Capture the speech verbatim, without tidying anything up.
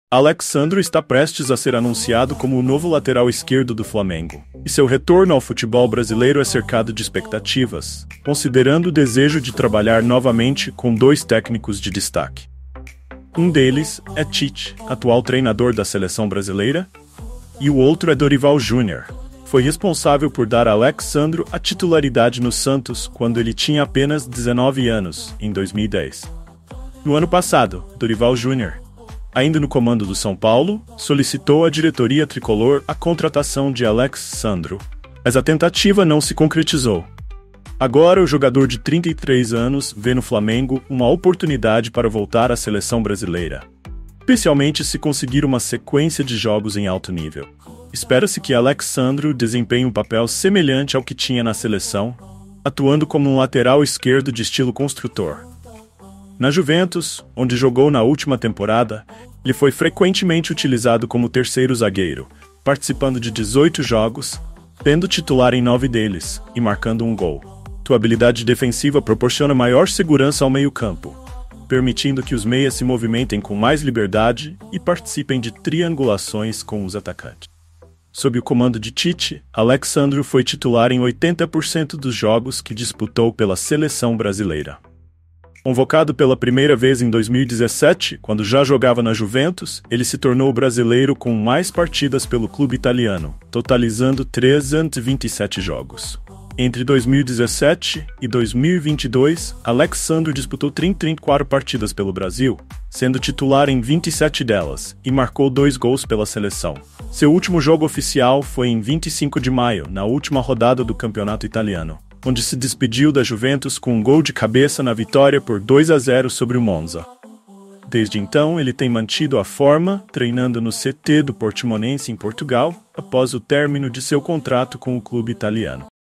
Alex Sandro está prestes a ser anunciado como o novo lateral esquerdo do Flamengo, e seu retorno ao futebol brasileiro é cercado de expectativas, considerando o desejo de trabalhar novamente com dois técnicos de destaque. Um deles é Tite, atual treinador da seleção brasileira, e o outro é Dorival Júnior. Foi responsável por dar a Alex Sandro a titularidade no Santos quando ele tinha apenas dezenove anos, em dois mil e dez. No ano passado, Dorival Júnior, ainda no comando do São Paulo, solicitou à diretoria tricolor a contratação de Alex Sandro, mas a tentativa não se concretizou. Agora, o jogador de trinta e três anos vê no Flamengo uma oportunidade para voltar à seleção brasileira, especialmente se conseguir uma sequência de jogos em alto nível. Espera-se que Alex Sandro desempenhe um papel semelhante ao que tinha na seleção, atuando como um lateral esquerdo de estilo construtor. Na Juventus, onde jogou na última temporada, ele foi frequentemente utilizado como terceiro zagueiro, participando de dezoito jogos, sendo titular em nove deles e marcando um gol. Sua habilidade defensiva proporciona maior segurança ao meio-campo, permitindo que os meias se movimentem com mais liberdade e participem de triangulações com os atacantes. Sob o comando de Tite, Alex Sandro foi titular em oitenta por cento dos jogos que disputou pela seleção brasileira. Convocado pela primeira vez em dois mil e dezessete, quando já jogava na Juventus, ele se tornou o brasileiro com mais partidas pelo clube italiano, totalizando trezentos e vinte e sete jogos. Entre dois mil e dezessete e dois mil e vinte e dois, Alex Sandro disputou trinta e quatro partidas pelo Brasil, sendo titular em vinte e sete delas, e marcou dois gols pela seleção. Seu último jogo oficial foi em vinte e cinco de maio, na última rodada do campeonato italiano, onde se despediu da Juventus com um gol de cabeça na vitória por dois a zero sobre o Monza. Desde então, ele tem mantido a forma, treinando no C T do Portimonense em Portugal, após o término de seu contrato com o clube italiano.